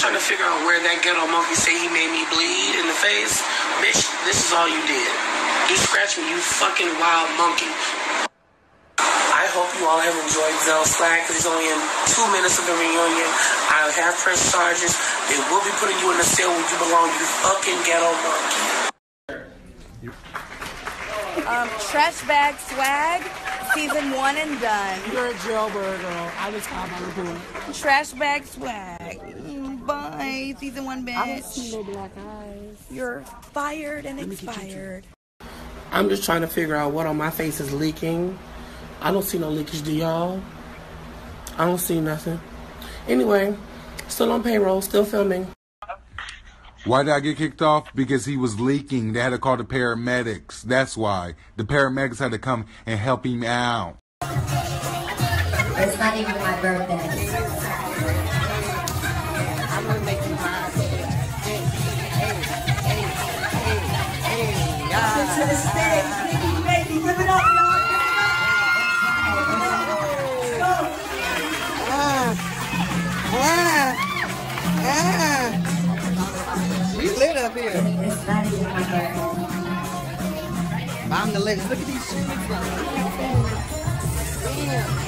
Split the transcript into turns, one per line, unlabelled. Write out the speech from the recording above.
trying to figure out where that ghetto monkey say he made me bleed in the face. Bitch, this is all you did. You scratched me, you fucking wild monkey. I hope you all have enjoyed Zell's swag because he's only in 2 minutes of the reunion. I have pressed charges. They will be putting you in the cell where you belong, you fucking ghetto monkey.
Trash Bag Swag, season 1 and done.
You're a jailbird, girl. I just filed my report.
Trash Bag Swag. Bye. Season 1, bitch.
I don't see no black eyes.
You're fired and expired.
I'm just trying to figure out what on my face is leaking. I don't see no leakage, do y'all? I don't see nothing. Anyway, still on payroll, still filming.
Why did I get kicked off? Because he was leaking. They had to call the paramedics. That's why. The paramedics had to come and help him out.
It's not even my birthday.
I'm gonna make you mine.
To the stage, baby, give it up, y'all.
We lit up here.
It's not even my birthday.
I'm the latest. Look at these shoes. Damn.